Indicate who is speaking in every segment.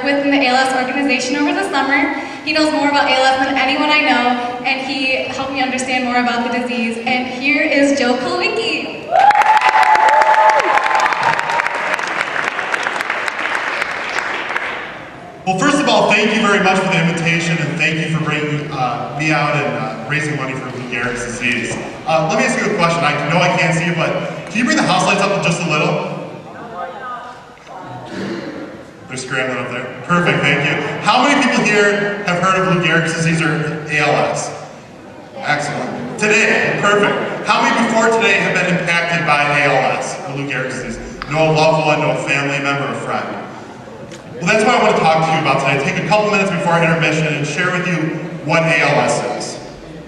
Speaker 1: with in the ALS organization over the summer. He knows more about ALS than anyone I know, and he helped me understand more about the disease. And here is Joe Kulwicki.
Speaker 2: Well, first of all, thank you very much for the invitation, and thank you for bringing me out and raising money for Lou Gehrig's disease. Let me ask you a question. I know I can't see you, but can you bring the house lights up just a little? They're scrambling up there. Perfect, thank you. How many people here have heard of Lou Gehrig's disease or ALS? Excellent. Today, perfect. How many before today have been impacted by ALS or Lou Gehrig's disease? No loved one, no family member or friend. Well, that's what I want to talk to you about today. Take a couple minutes before our intermission and share with you what ALS is.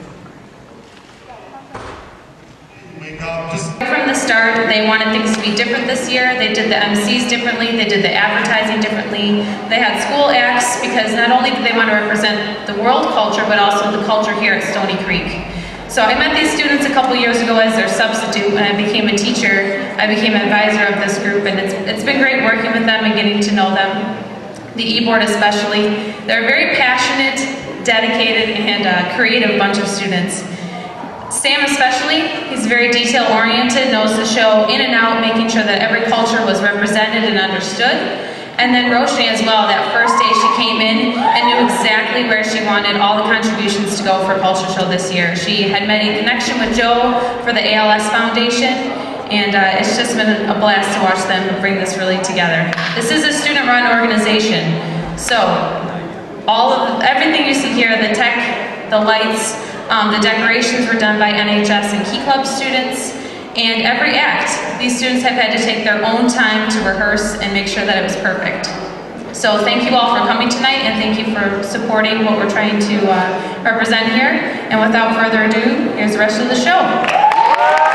Speaker 2: Wake up, just...
Speaker 3: From the start, they wanted things to be different this year. They did the MCs differently, they did the advertising differently. They had school acts because not only did they want to represent the world culture, but also the culture here at Stoney Creek. So I met these students a couple years ago as their substitute, and I became a teacher. I became an advisor of this group, and it's been great working with them and getting to know them. The e-board especially. They're a very passionate, dedicated, and creative bunch of students. Sam especially, he's very detail-oriented, knows the show in and out, making sure that every culture was represented and understood. And then Roshni as well, that first day she came in and knew exactly where she wanted all the contributions to go for Culture Show this year. She had made a connection with Joe for the ALS Foundation, and it's just been a blast to watch them bring this really together. This is a student-run organization, so everything you see here, the tech, the lights, the decorations were done by NHS and Key Club students. And every act, these students have had to take their own time to rehearse and make sure that it was perfect. So thank you all for coming tonight, and thank you for supporting what we're trying to represent here. And without further ado, here's the rest of the show.